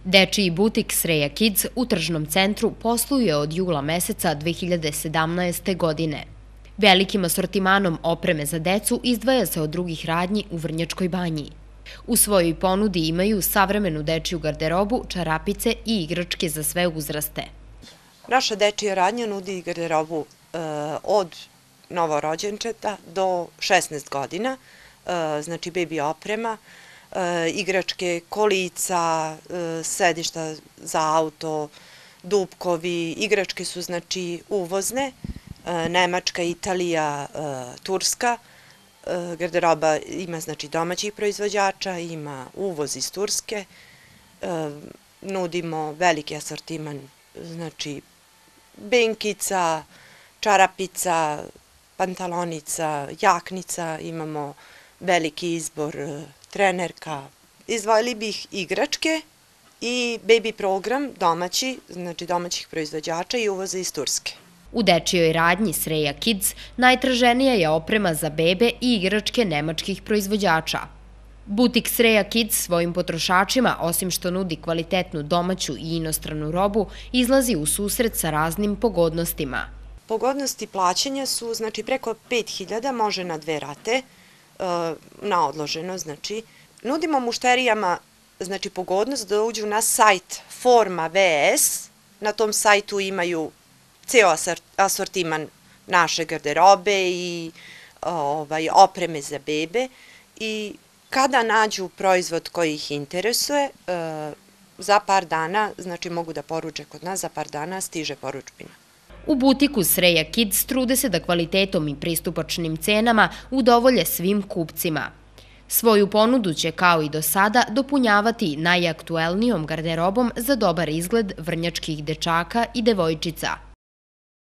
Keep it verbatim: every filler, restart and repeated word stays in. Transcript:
Dečiji butik Sreja Kids u tržnom centru posluje od jula meseca dve hiljade sedamnaeste. godine. Velikim asortimanom opreme za decu izdvaja se od drugih radnji u Vrnjačkoj Banji. U svojoj ponudi imaju savremenu dečiju garderobu, čarapice i igračke za sve uzraste. Naša dečija radnja nudi garderobu e, od novorođenčeta do šesnaest godina, e, znači bebi oprema, e, igračke, kolica, e, sedišta za auto, dupkovi, igračke su znači uvozne, e, Nemačka, Italija, e, Turska. E, garderoba ima znači domaćih proizvođača, ima uvoz iz Turske, e, nudimo veliki asortiman, znači benkica, čarapica, pantalonica, jaknica, imamo veliki izbor trenerka. Izdvojili bih igračke i baby program domaći, znači domaćih proizvođača i uvoza iz Turske. U dečijoj radnji Sreja Kids najtraženija je oprema za bebe i igračke nemačkih proizvođača. Butik Sreja Kids svojim potrošačima, osim što nudi kvalitetnu domaću i inostranu robu, izlazi u susret sa raznim pogodnostima. Pogodnosti plaćanja su, znači, preko pet hiljada, može na dve rate, na odloženo, znači. Nudimo mušterijama, znači, pogodnost da uđu na sajt Forma V S, na tom sajtu imaju ceo asortiman naše garderobe i ovaj, opreme za bebe i kada nađu proizvod koji ih interesuje, za par dana, znači mogu da poruče kod nas, za par dana stiže poručbina. U butiku Sreja Kids trude se da kvalitetom i pristupačnim cenama udovolje svim kupcima. Svoju ponudu će, kao i do sada, dopunjavati najaktuelnijom garderobom za dobar izgled vrnjačkih dečaka i devojčica.